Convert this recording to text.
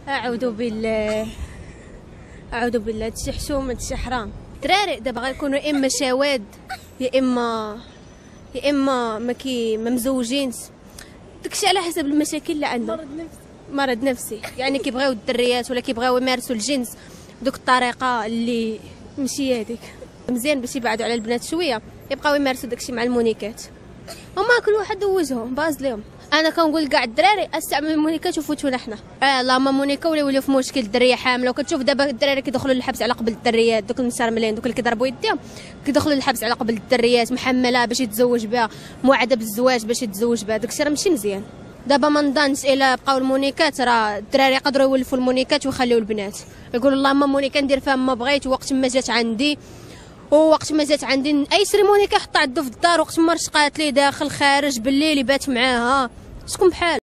اعوذ بالله اعوذ بالله. هادشي حشومه، هادشي حرام. الدراري دابا غيكونوا يا اما شواذ يا اما ما مزوجينش. داكشي على حسب المشاكل اللي عندهم. مرض نفسي يعني كيبغيو الدريات ولا كيبغيو يمارسوا الجنس بدوك الطريقه اللي ماشي هذيك. مزيان باش يبعدوا على البنات شويه، يبقاو يمارسوا داكشي مع المونيكات. هما كل واحد وجههم باز ليهم. انا كنقول كاع الدراري استعملوا المونيكات وفوتونا حنا. اللهم مونيكا ولاو في مشكل الدريه حامله. وكتشوف دابا الدراري كيدخلوا للحبس على قبل الدريات، دوك المسرملين دوك اللي كيضربوا يديهم كيدخلوا للحبس على قبل الدريات، محمله باش يتزوج بها، موعده بالزواج باش يتزوج بها. داكشي راه ماشي مزيان. دابا ما نظنش الا بقاو المونيكات راه الدراري يقدروا يولفوا المونيكات ويخليو البنات يقولوا اللهم مونيكا ندير فيها ما بغيت، وقت ما جات عندي اي شري مونيكا حطها عندو في الدار، وقت ما رشقات ليه داخل خارج بالليل يبات معاها. شكون بحال